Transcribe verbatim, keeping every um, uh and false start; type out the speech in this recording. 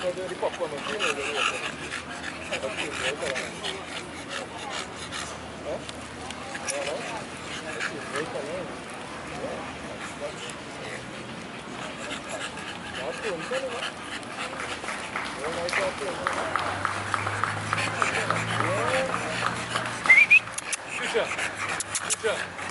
di popcorn non tiene le ruote. Eh, non tiene, vuoi quella? Eh? No, no? Eh sì, vuoi quella? No, puntano, no? Non hai già punto, no? Güzel. Güzel.